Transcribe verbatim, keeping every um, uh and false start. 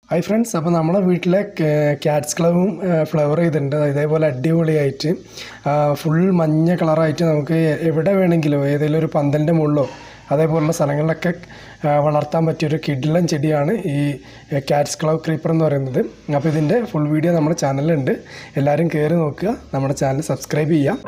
Hi friends, അപ്പോൾ നമ്മുടെ വീട്ടിലെ ക്യാറ്റ്സ് ക്ലവും ഫ്ലവർ ചെയ്തിട്ടുണ്ട്. ഇതേപോലെ അടിപൊളിയായിട്ട് ഫുൾ മഞ്ഞ കളറായിട്ട് നമുക്ക് എവിടെ വേണമെങ്കിലും ഏതെങ്കിലും ഒരു പന്തലിൻ്റെ മുകളിലോ അതേപോലുള്ള സ്ഥലങ്ങളിലൊക്കെ വളർത്താൻ പറ്റിയൊരു കിഡിലൻ ചെടിയാണ് ഈ ക്യാറ്റ്സ് ക്ലവ് ക്രീപ്പർ എന്ന് പറയുന്നത്. അപ്പോൾ ഇതിൻ്റെ ഫുൾ വീഡിയോ നമ്മുടെ ചാനലിലുണ്ട്. എല്ലാവരും കയറി നോക്കുക, നമ്മുടെ ചാനൽ സബ്സ്ക്രൈബ് ചെയ്യുക.